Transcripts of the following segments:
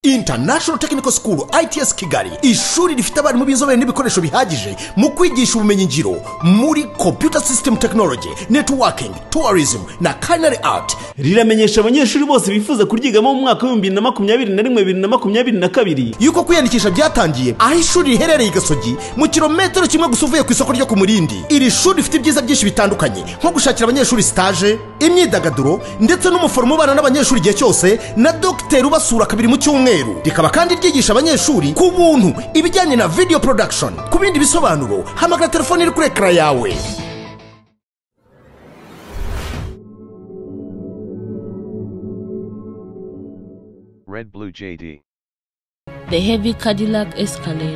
International Technical School ITS Kigali, ishuri rifite abarimu b'inzobere n'ibikoresho bihagije mu kwigisha ubumenyi ngiro muri computer system technology, networking, tourism na culinary art. Riramenyesha abanyeshuri bose bifuza kuryigamo mu mwaka wa 2021-2022 yuko kwiyandikisha byatangiye, aho ishuri riherereye i Gasogi mu kilometero kimwe gusa uvuye ku isoko ryo ku Murindi. Iri shuri rifite ibyiza byinshi bitandukanye nko gushakira abanyeshuri stage, imyidagaduro ndetse n'umuforomo ubana n'abanyeshuri igihe cyose na dogiteri ubasura kabiri mu cyumweru. Rikaba kandi ryigisha abanyeshuri ku buntu ibijyanye na video production. Ku bindi bisobanuro hamagara telefone iri kuri ekara yawe. Red Blue JD. The heavy Cadillac Escalade.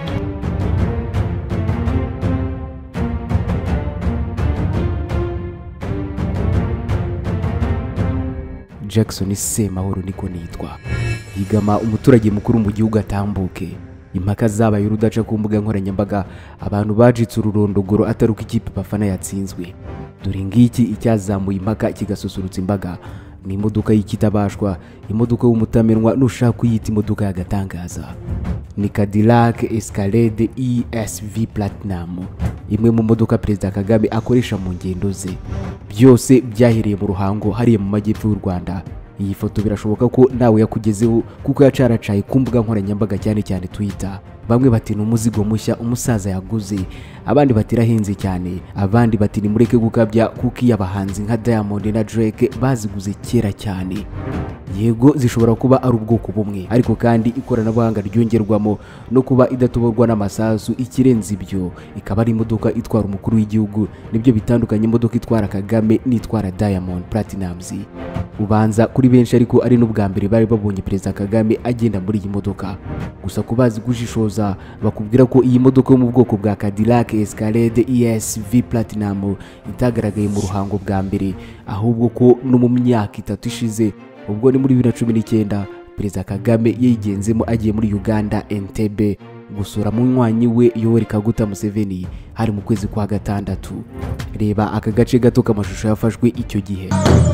Jackson Semahoro niko nitwa. Yigama umuturage mukuru mu gihugu atambuke. Impaka zabaye urudaca ku mbuga nkoranyambaga, abantu bajitse ururondogoro ataruka ikipe bafana yatsinzwe. Dore ngiki icyazamuye impaka kigasusurutsa imbaga. Ni imodoka y'ikitabashwa, imodoka y'umutamenwa nushaka kuyita imodoka y'agatangaza. Ni Cadillac Escalade ESV Platinum, imwe mu modoka Perezida Kagame akoresha mu ngendo ze. Byose byahereye mu Ruhango hariye mu majyepfo y'u Rwanda. Iyi foto birashoboka ko nawe yakugezeho kuko yacaracaye ku mbuga nkoranyambaga cyane cyane Twitter. Bamwe bati ni umuzigo mushya umusaza yaguze, abandi bati rahenze cyane, abandi bati ni mureke gukabya kuko iyabahanzi nka Diamond na Drake baziguze kera cyane. Yego zishobora kuba ari ubwoko bumwe, ariko kandi ikoranabuhanga ryongerwamo no kuba idatoborwa n'amasasu. Ikirenze ibyo ikaba ari imodoka itwara umukuru w'igihugu, nibyo bitandukanye imodoka itwara Kagame n'itwara Diamond Platinumz. Ubanza kuri benshi ariko ari n'ubwa mbere bari babonye Perezida Kagame agenda muri iyi modoka. Gusa kubazi gujishoza bakubwira ko iyi modoka yo mu bwoko bwa Cadillac Escalade ESV Platinum itagaragaye mu Ruhango bwa mbere, ahubwo ko no mu myaka 3 ishize, ubwo ni muri 2019 Perezida Kagame yigenzemo agiye muri Uganda Entebbe gusura munywanyi we Yoweri Kaguta Museveni hari mu kwezi kwa gatandatu. Reba aka gace gato k'amashusho yafashwe icyo gihe.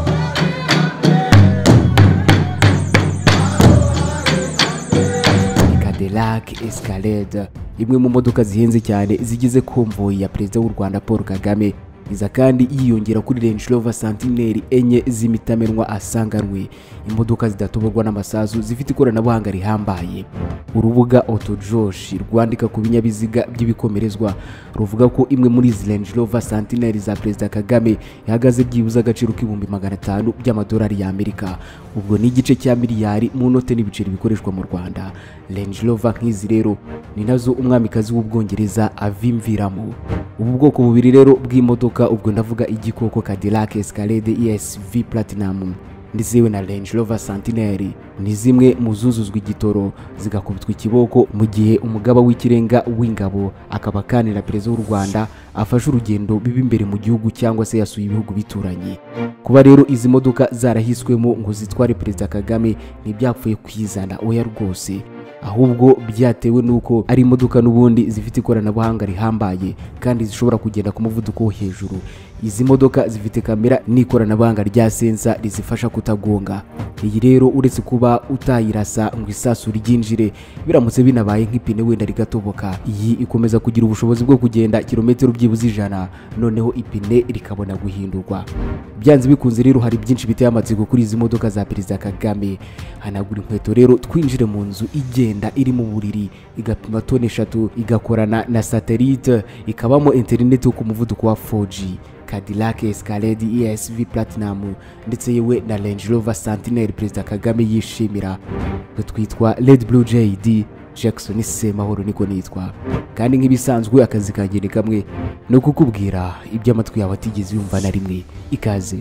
Cadillac Escalade, imwe mu modoka zihenze cyane zigize konvoyi ya Perezida w'u Rwanda Paul Kagame. Iza kandi yiyongera kuri Range Rover Centenary enye z'imitamenwa asanganwe, imodoka zidatoborwa n'amasasu zifite ikoranabuhanga rihambaye. Urubuga Autojosh rwandika ku binyabiziga by'ibikomerezwa ruvuga ko imwe muri izi Range Rover Centenary za Perezida Kagame ihagaze byibuze agaciro k'ibihumbi 500 by'amadolari y'Amerika, ubwo ni igice cya miliyari mu note n'ibiceri bikoreshwa mu Rwanda. Range Rover nk'izi rero ni nazo umwamikazi w'Ubwongereza avimviramo. Ubu bwoko bubiri rero bw'imodoka, ubwo ndavuga igikoko Cadillac Escalade ESV Platinum ndetse na Range Rover Centenary, ni zimwe mu zuzuzwa igitoro zigakubitwa ikiboko mu gihe umugaba w'ikirenga w'ingabo akaba kanira Perezida w'u Rwanda afashe urugendo biba imbere mu gihugu cyangwa se yasuye ibihugu bituranye. Kuba rero izi modoka zarahiswemo ngo zitware Perezida Kagame ntibyapfuye kwizana oya rwose, ahubwo byatewe nuko ari imodoka n'ubundi zifite ikoranabuhanga rihambaye kandi zishobora kugenda ku muvuduko wo hejuru. Izi modoka zifite kamera n'ikoranabuhanga rya sensa rizifasha kutagonga. Iyi rero uretse kuba utayirasa ngo isasu ryinjire, biramutse binabaye nk'ipine wenda rigatoboka, iyi ikomeza kugira ubushobozi bwo kugenda kilometero byibuze 100, noneho ipine rikabona guhindurwa. Byanze bikunze rero hari byinshi biteye amatsiko kuri izi modoka za Perezida Kagame. Hanagura inkweto rero twinjire mu nzu igenda iri mu buriri, igapima tone 3, igakorana na satellite, ikabamo internet ku muvuduko wa 4G. Cadillac Escalade ESV Platinum ndetse yewe na Range Rover Centenary Perezida Kagame yishimira. Twitwa Red Blue JD. Jackson Semahoro niko nitwa, kandi nk'ibisanzwe akazi kagene kamwe no kukubwira ibyo amatwi yawe atigeze yumva na rimwe. Ikaze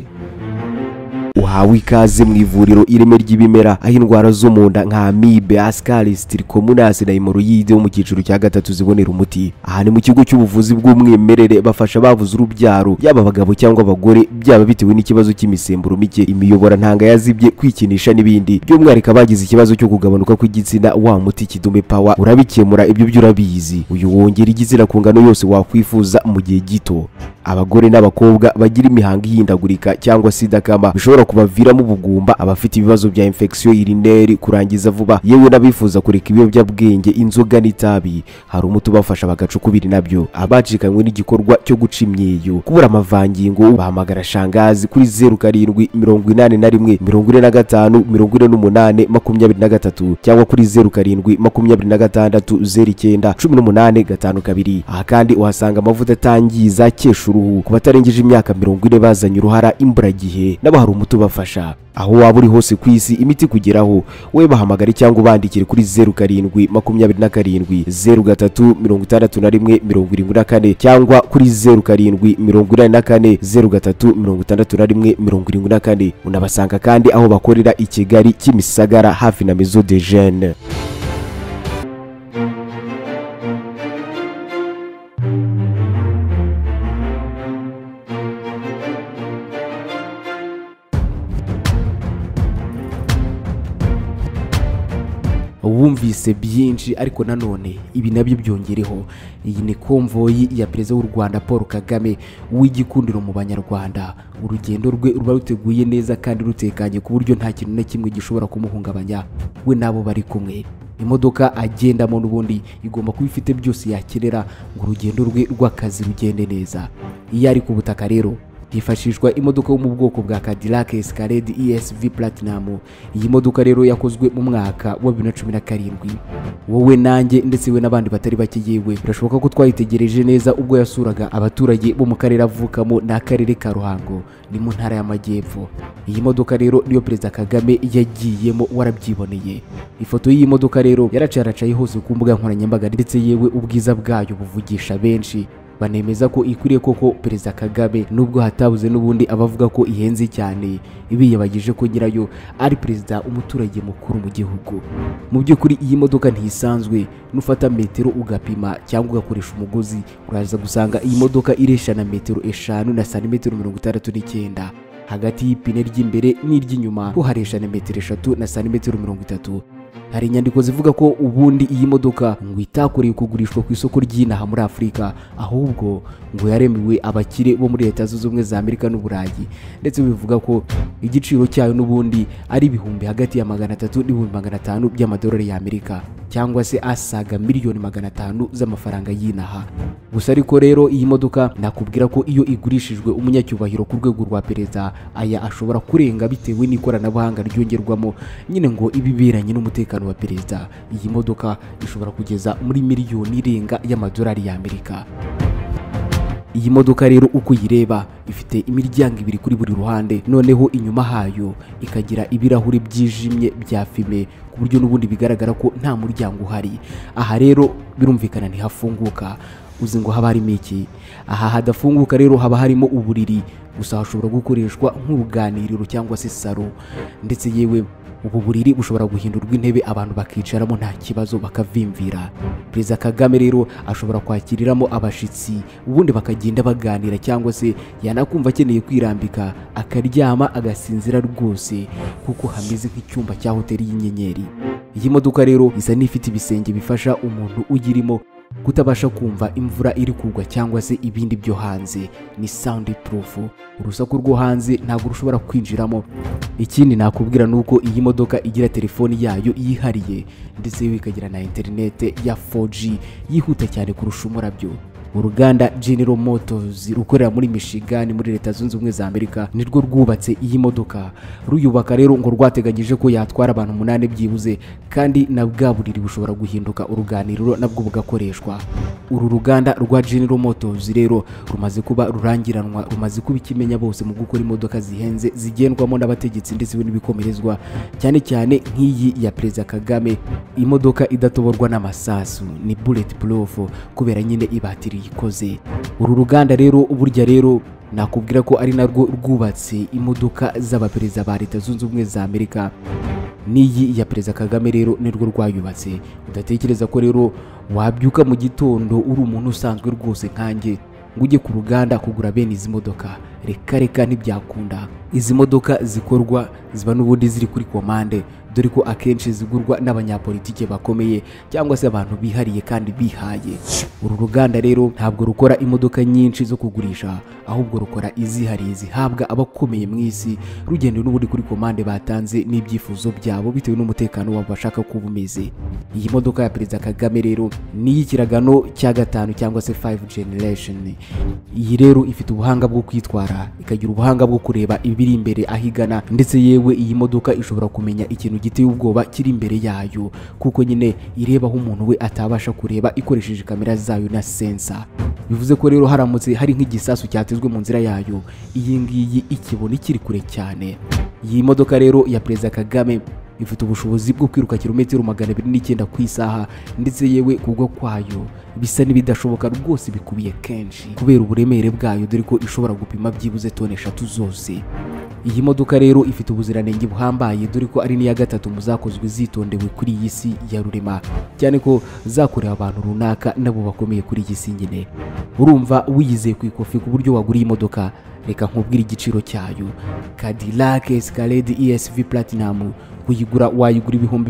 uhawe ikaze mu ivuriro ireme ry'ibimera, aho indwara zo mu nda nka amibe, ascaris, trichomonas na hemorrhoide mu cyiciro cya 3 zibonera umuti. Aha ni mu kigo cy'ubuvuzi bw'umwimerere, bafasha bavuze urubyaro yaba abagabo cyangwa abagore, byaba bitewe n'ikibazo cy'imisemburo mike, imiyobora ntanga yazibye, kwikinisha n'ibindi. By'umwihariko abagize ikibazo cyo kugabanuka kw'igitsina, wa muti Kidume Power urabikemura. Ibyo by'urabizi, uyu wongera igitsina ku ngano yose wakwifuza mu gihe gito. Abagore n'abakobwa bagira imihango ihindagurika cyangwa se idakama bishobora kubaviramo ubugumba, abafite ibibazo bya infection urinaire, kurangiza vuba, yewe n'abifuza kureka ibiyobyabwenge, inzoga n'itabi. Hari umuti ubafasha bagacukubira nabyo. Abacikanywe n'igikorwa cyo guca imyeyo, kubura amavangingo, bahamagara shangazi kuri 0781454823 cyangwa kuri 0726091852. Aha kandi uhasanga amavuta atangiza akesha uruhu ku batarengeje imyaka 40 bazanye uruhara imburagihe, nabo hari umuti ubafasha. Aho waba uri hose ku isi imiti kugeraho, we bahamagare cyangwa ubandikire kuri 0727-036174 cyangwa kuri 0784-036174. Unabasanga kandi aho bakorera i Kigali Kimisagara hafi na Maison de Jeunes. Wumvise byinshi, ariko nanone ibi nabyo byongereho. Iyi ni konvoyi ya perezida w'u Rwanda Paul Kagame w'igikundiro mu banyarwanda. Urugendo rwe ruba ruteguye neza kandi rutekanye ku buryo nta kintu na kimwe gishobora kumuhungabanya we nabo bari kumwe. Imodoka agendamo n'ubundi igomba kuba ifite byose yakenera ngo urugendo rwe rw'akazi rugende neza. Iyo ari ku butaka rero hifashishwa imodoka yo mu bwoko bwa Cadillac Escalade ESV Platinum. Iyi modoka rero yakozwe mu mwaka wa 2017. Wowe nanjye ndetse we n'abandi batari bake yewe birashoboka ko twayitegereje neza ubwo yasuraga abaturage bo mu karere avukamo n'akarere ka Ruhango ni mu ntara y'Amajyepfo. Iyi modoka rero niyo Perezida Kagame yagiyemo, warabyiboneye. Ifoto y'iyi modoka rero yaracaracaye hose ku mbuga nkoranyambaga ndetse yewe ubwiza bwayo buvugisha benshi. Banemeza ko ikwiriye koko Perezida Kagame, nubwo hatabuze n'ubundi abavuga ko ihenze cyane, ibiyabagije ko nyirayo ari perezida umuturage mukuru mu gihugu. Mu by'ukuri iyi modoka ntisanzwe, nufata metero ugapima cyangwa ugakoresha umugozi uraza gusanga iyi modoka iresha na metero 5 na santimetero 69. Hagati y'ipine ry'imbere n'iry'inyuma ho haresha na metero 3 na santimetero 30. Hari inyandiko zivuga ko ubundi iyi modoka ngo itakoreye kugurishwa ku isoko ry'inaha muri Afurika, ahubwo ngo yaremewe abakire bo muri Leta Zunze Ubumwe za Amerika n'Uburayi, ndetse bivuga ko igiciro cyayo n'ubundi ari ibihumbi hagati ya 300 n'ibihumbi 500 by'amadolari y'Amerika, cyangwa se asaga miliyoni 500 z'amafaranga y'inaha. Gusa ariko rero iyi modoka nakubwira ko iyo igurishijwe umunyacyubahiro ku rwego rwa perezida, aya ashobora kurenga bitewe n'ikoranabuhanga ryongerwamo nyine ngo ibiberanye n'umutekano wa perezida. Iyi modoka ishobora kugeza muri miliyoni irenga y'amadolari y'Amerika. Iyi modoka rero uko yireba ifite imiryango 2 kuri buri ruhande, noneho inyuma hayo ikagira ibirahuri byijimye bya fime ku buryo n'ubundi bigaragara ko nta muryango uhari. Aha rero birumvikana ntihafunguka. Uzi ngo haba harimo iki? Aha hadafunguka rero haba harimo uburiri, gusa hashobora gukoreshwa nk'uruganiriro cyangwa se salo, ndetse yewe ubu buriri bushobora guhindurwa intebe abantu bakicaramo nta kibazo bakavimvira. Perezida Kagame rero ashobora kwakiriramo abashitsi, ubundi bakagenda baganira, cyangwa se yanakumva akeneye kwirambika akaryama agasinzira rwose kuko hameze nk'icyumba cya hoteli y'inyenyeri. Iyi modoka rero isa n'ifite ibisenge bifasha umuntu uyirimo kutabasha kumva imvura iri kugwa cyangwa se ibindi byo hanze. Ni sound proof, urusaku rwo hanze ntabwo rushobora kwinjiramo. Ikindi nakubwira nuko iyi modoka igira telefoni yayo yihariye, ndetse ikagira na internet ya 4G yihuta cyane kurusha umurabyo. Uruganda General Motors rukorera muri Michigan muri Leta Zunze Ubumwe za Amerika nirwo rwubatse iyi modoka. Ruyubaka rero ngo rwateganyije ko yatwara abantu 8 byibuze, kandi na bwa buriri bushobora guhinduka uruganiriro nabwo bugakoreshwa. Uru ruganda rwa General Motors rero rumaze kuba rurangiranwa, rumaze kuba ikimenya bose mu gukora imodoka zihenze zigendwamo n'abategetsi ndetse n'ibikomerezwa, cyane cyane nk'iyi ya Perezida Kagame. Imodoka idatoborwa n'amasasu, ni bulletproof kubera nyine ibatiri ikoze. Uru ruganda rero burya rero nakubwira ko ari narwo rwubatse imodoka z'abaperezida ba Leta Zunze Ubumwe za Amerika. N'iyi ya Perezida Kagame rero nirwo rwayubatse. Udatekereza ko rero wabyuka mu gitondo uri umuntu usanzwe rwose nkanjye ngo ujye ku ruganda kugura bene izi modoka. Reka ntibyakunda. Izi modoka zikorwa ziba n'ubundi ziri kuri komande, dore ko akenshi zigurwa n'abanyapolitike bakomeye cyangwa se abantu bihariye kandi bihaye. Uru ruganda rero ntabwo rukora imodoka nyinshi zo kugurisha, ahubwo rukora izihariye zihabwa abakomeye mu isi rugendeye n'ubundi kuri komande batanze n'ibyifuzo byabo bitewe n'umutekano wabo bashaka kuba umeze. Iyi modoka ya Perezida Kagame rero ni iy'ikiragano cya gatanu cyangwa se 5 generation. Iyi rero ifite ubuhanga bwo kwitwara, ikagira ubuhanga bwo kureba ibiri imbere ahigana, ndetse yewe iyi modoka ishobora kumenya ikintu giteye ubwoba kiri imbere yayo, kuko nyine ireba aho umuntu we atabasha kureba ikoresheje kamera zayo na sensa. Bivuze ko rero haramutse hari nk'igisasu cyatezwe mu nzira yayo, iyi ngiyi ikibona ikiri kure cyane. Iyi modoka rero ya Perezida Kagame ifite ubushobozi bwo kwiruka kilometero 209 ku isaha, ndetse yewe kubwo kwayo bisa n'ibidashoboka rwose bikubiye kenshi kubera uburemere bwayo, dore ko ishobora gupima byibuze tone 3 zose. Iyi modoka rero ifite ubuziranenge buhambaye, dore ko ari n'iya gatatu mu zakozwe zitondewe kuri iyi si ya rurema, cyane ko zakorewe abantu runaka nabo bakomeye kuri iyi si nyine. Urumva wiyizeye ku ikofi ku buryo wagura iyi modoka? Reka nkubwire igiciro cyayo. Cadillac Escalade ESV Platinum kuyigura wayigura ibihumbi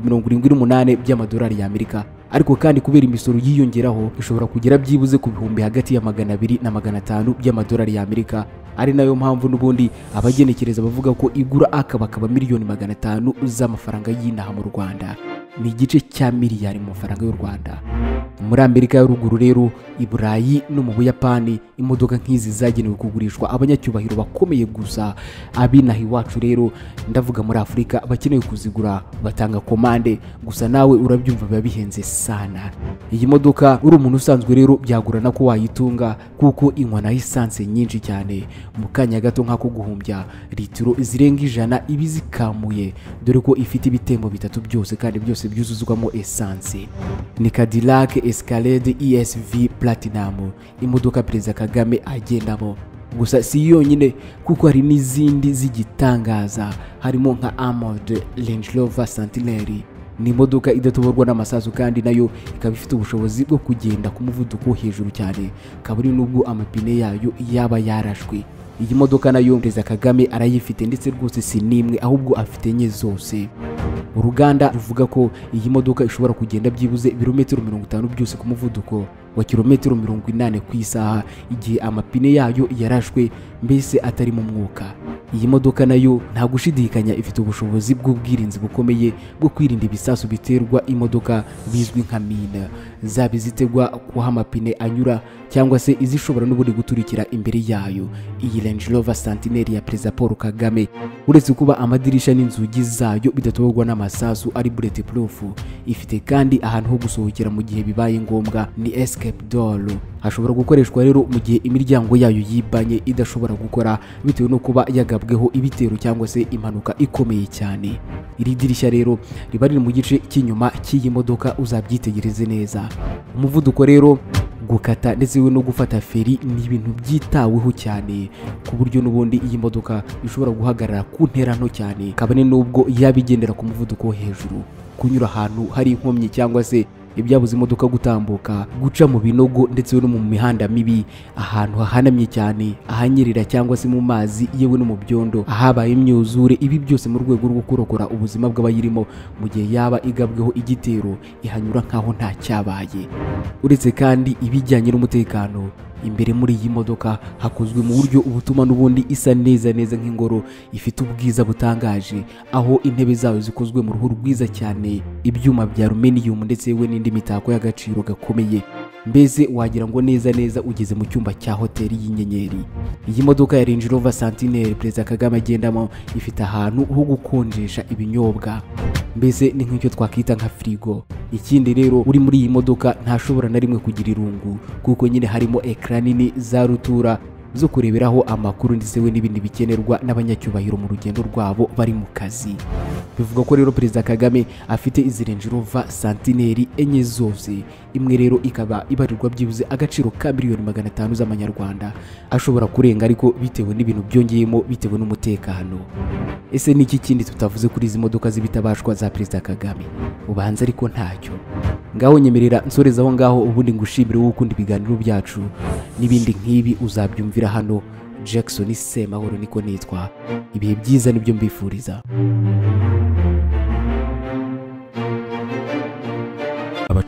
78 by'amadolari y'Amerika, ariko kandi kubera imisoro yiyongeraho ishobora kugera byibuze ku bihumbi hagati ya 200 na 500 by'amadolari y'Amerika. Ari nayo mpamvu n'ubundi abagenekereza bavuga ko igura akaba miliyoni 500 z'amafaranga y'inaha mu Rwanda, ni igice cya miliyari mu mafaranga y'u Rwanda. Muri Amerika ya ruguru rero, i Burayi no mu Buyapani imodoka nk'izi zagenewe kugurishwa abanyacyubahiro bakomeye gusa. Abinaha iwacu rero, ndavuga muri Afurika, bakeneye kuzigura batanga komande, gusa nawe urabyumva biba bihenze sana. Iyi modoka uri umuntu usanzwe rero byagurana ko wayitunga, kuko inywa na essence nyinshi cyane. Mu kanya gato nk'ako guhumbya litiro zirenga 100 ibizikamuye, dore ko ifite ibitembo bitatu byose kandi byose byuzuzwamo essence. Ni Cadillac Escalade ESV Platinum, imodoka Perezida Kagame agendamo. Gusa si yonyine, kuko hari n'izindi zigitangaza, harimo nka Armored Range Rover Centenary. Ni imodoka idatoborwa n'amasasu kandi nayo ikaba ifite ubushobozi bwo kugenda ku muvuduko hejuru cyane, kaburi nubwo amapine yayo yaba yarashwe. Iyi modoka nayo Perezida Kagame arayifite, ndetse rwose si nimwe ahubwo afite enye zose. Uruganda ruvuga ko iyi modoka ishobora kugenda byibuze ibirometero 50 byose ku muvuduko wa kilometero 80 ku isaha, igihe amapine yayo yarashwe, mbese atari mu mwuka. Iyi modoka nayo nta gushidikanya ifite ubushobozi bw'ubwirinzi bukomeye bwo kwirinda ibisasu biterwa imodoka bizwi nka mine, zaba izitegwa kuha amapine anyura cyangwa se izishobora n'ubundi guturikira imbere yayo. Iyi Range Rover Centenary ya Perezida Paul Kagame, uretse kuba amadirisha n'inzugi zayo bidatoborwa n'amasasu ari bulletproof, ifite kandi ahantu ho gusohokera mu gihe bibaye ngombwa, ni escape door. Hashobora gukoreshwa rero mu gihe imiryango yayo yibanye idashobora gukora bitewe no kuba yagabweho ibitero cyangwa se impanuka ikomeye cyane. Iri dirishya rero riba riri mu gice cy'inyuma cy'iyi modoka, uzabyitegereze neza. Umuvuduko rero, gukata ndetse no gufata feri ni ibintu byitaweho cyane, ku buryo n'ubundi iyi modoka ishobora guhagarara ku ntera nto cyane, kabone nubwo yabigendera ku muvuduko wo hejuru. Kunyura ahantu hari inkomyi cyangwa se ibyabuze imodoka gutambuka, guca mu binogo ndetse no mu mihanda mibi, ahantu hahanamye cyane, ahanyerera cyangwa se mu mazi, yewe no mu byondo ahabaye imyuzure, ibi byose mu rwego rwo kurokora ubuzima bw'abayirimo mu gihe yaba igabweho igitero, ihanyura nkaho nta cyabaye. Uretse kandi ibijyanye n'umutekano, imbere muri iyi modoka hakozwe mu buryo ubutuma n'ubundi isa neza nk'ingoro, ifite ubwiza butangaje, aho intebe zayo zikozwe mu ruhu rwiza cyane, ibyuma bya aluminium ndetse we n'indi mitako y'agaciro gakomeye. Mbese wagira ngo neza ugeze mu cyumba cya hoteli y'inyenyeri. Iyi modoka ya Range Rover Centenary Perezida Kagame agendamo ifite ahantu ho gukonjesha ibinyobwa, mbese ni nk'icyo twakita nka frigo. Ikindi rero, uri muri iyi modoka ntashobora na rimwe kugira irungu, kuko nyine harimo ekran nini za rutura zo kureberaho amakuru ndetse we n'ibindi bikenerwa n'abanyacyubahiro mu rugendo rwabo bari mu kazi. Bivuga ko rero Perezida Kagame afite izi Range Rover Centenary enye zose, imwe rero ikaba ibarirwa byibuze agaciro ka miliyoni 500 z'amanyarwanda, ashobora kurenga ariko bitewe n'ibintu byongeyemo bitewe n'umutekano. Ese ni iki kindi tutavuze kuri izi modoka z'ibitabashwa za Perezida Kagame? Ubanza ariko ntacyo. Ngaho nyemerera nsoreza aho ngaho, ubundi ngushimire wowe ukunda ibiganiro byacu n'ibindi nk'ibi uzabyumvira hano. Jackson Semahoro niko nitwa. Ibihe byiza nibyo mbifuriza.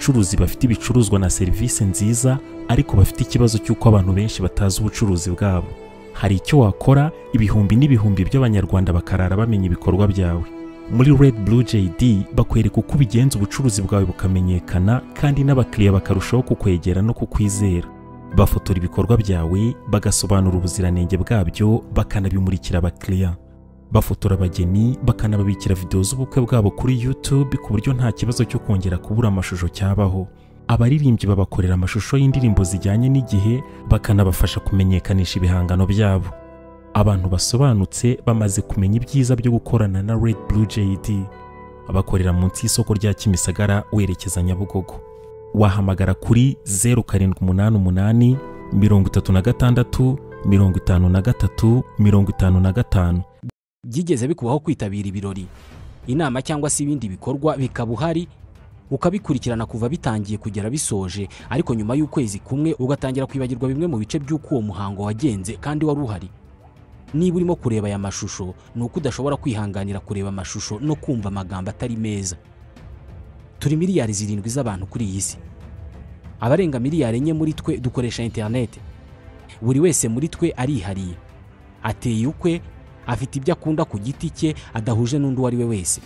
abacuruzi bafite ibicuruzwa na serivisi nziza ariko bafite ikibazo cy'uko abantu benshi batazi ubucuruzi bwabo. Hari icyo wakora ibihumbi n'ibihumbi by'abanyarwanda bakarara bamenya ibikorwa byawe. Muri Red Blue JD bakwereka uko ubigenza ubucuruzi bwawe bukamenyekana kandi n'abakiriya bakarushaho kukwegera no kukwizera. Bafotora ibikorwa byawe, bagasobanura ubuziranenge bwabyo, bakanabimurikira abakiriya. Bafotora abageni, bakanababikira video z'ubukwe bwabo kuri YouTube ku buryo nta kibazo cyo kongera kubura amashusho cyabaho. Abaririmbyi babakorera amashusho y'indirimbo zijyanye n'igihe, bakanabafasha kumenyekanisha ibihangano byabo. Abantu basobanutse bamaze kumenya ibyiza byo gukorana na Red Blue JD. Abakorera munsi y'isoko rya Kimisagara werekeza Nyabugogo. Wahamagara kuri 0788 36 53 55. Byigeze bikubaho kwitabira ibirori, inama cyangwa se ibindi bikorwa bikaba uhari ukabikurikirana kuva bitangiye kugera bisoje, ariko nyuma y'ukwezi kumwe ugatangira kwibagirwa bimwe mu bice by'uko uwo muhango wagenze kandi wari uhari? Niba urimo kureba aya mashusho nuko udashobora kwihanganira kureba amashusho no kumva amagambo atari meza. Turi miliyari 7 z'abantu kuri iyi si. Abarenga miliyari 4 muri twe dukoresha internet. Buri wese muri twe arihariye, ateye ukwe, afite ibyo akunda ku giti cye adahuje n'undi wari we wese.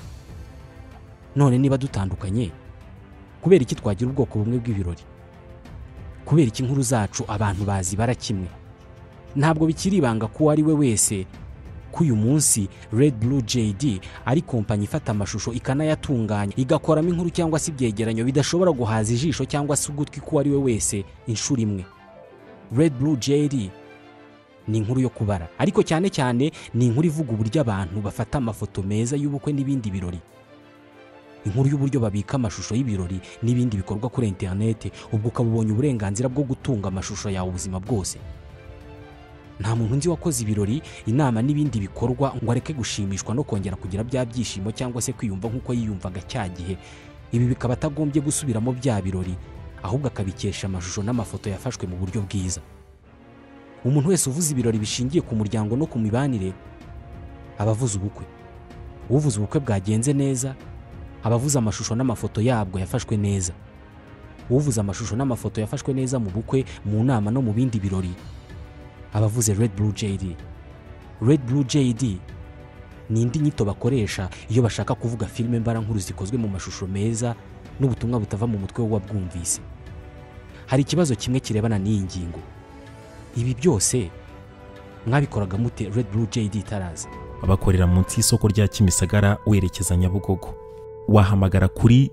None niba dutandukanye, kubera iki twagira ubwoko bumwe bw'ibirori? Kubera iki inkuru zacu abantu bazi barakimwe? Ntabwo bikiri ibanga ko ari we wese ko uyu munsi Red Blue JD ari kompanyi ifata amashusho ikanayatunganya, igakoramo inkuru cyangwa se ibyegeranyo bidashobora guhaza ijisho cyangwa se ugutwi ko ari we wese inshuro imwe. Red Blue JD ni inkuru yo kubara, ariko cyane cyane ni inkuru ivuga uburyo abantu bafata amafoto meza y'ubukwe n'ibindi birori. Inkuru y'uburyo babika amashusho y'ibirori n'ibindi bikorwa kuri internet, ubwo ukabubonye uburenganzira bwo gutunga amashusho yawe ubuzima bwose. Nta muntu nzi wakoze ibirori, inama n'ibindi bikorwa ngo areke gushimishwa no kongera kugira bya byishimo cyangwa se kwiyumva nk'uko yiyumvaga cya gihe. Ibi bikaba atagombye gusubiramo bya birori, ahubwo akabikesha amashusho n'amafoto yafashwe mu buryo bwiza. Umuntu wese uvuze ibirori bishingiye ku muryango no ku mibanire abavuze ubukwe. Uvuze ubukwe bwagenze neza abavuze amashusho n'amafoto yabwo yafashwe neza. Uvuze amashusho n'amafoto yafashwe neza mu bukwe, mu nama no mu bindi birori abavuze Red Blue JD. Red Blue JD ni indi nyito bakoresha iyo bashaka kuvuga filime mbara nkuru zikozwe mu mashusho meza n'ubutumwa butava mu mutwe w'uwabwumvise. Hari ikibazo kimwe kirebana n'iyi ngingo. Ibi byose mwabikoraga mute Red Blue JD tarazi? Abakorera munsi y'isoko rya Kimisagara werekeza Nyabugogo. Wahamagara kuri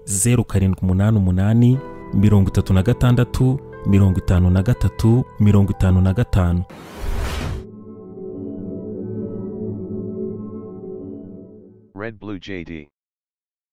0788 36 53 55. Red Blue JD.